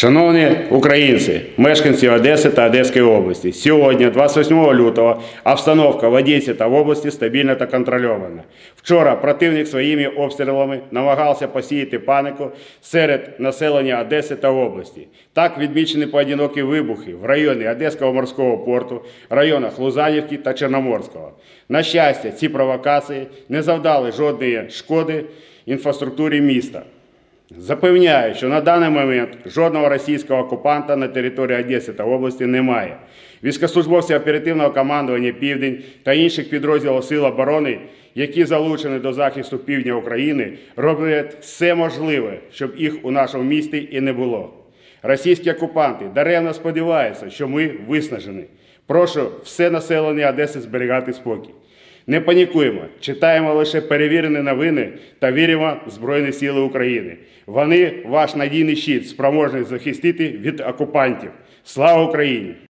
Шановні українці, мешканці Одеси та Одеської області, сьогодні, 28 лютого, обстановка в Одесі та в області стабільна та контрольована. Вчора противник своїми обстрілами намагався посіяти паніку серед населення Одеси та області. Так відмічені поодинокі вибухи в районі Одеського морського порту, районах Лузанівки та Чорноморського. На щастя, ці провокації не завдали жодної шкоди інфраструктурі міста. Запевняю, що на даний момент жодного російського окупанта на території Одеси та області немає. Військовослужбовці оперативного командування «Південь» та інших підрозділів Сил оборони, які залучені до захисту півдня України, роблять все можливе, щоб їх у нашому місті і не було. Російські окупанти даремно сподіваються, що ми виснажені. Прошу все населення Одеси зберігати спокій. Не панікуємо, читаємо лише перевірені новини та віримо в Збройні Сили України. Вони – ваш надійний щит, спроможний захистити від окупантів. Слава Україні!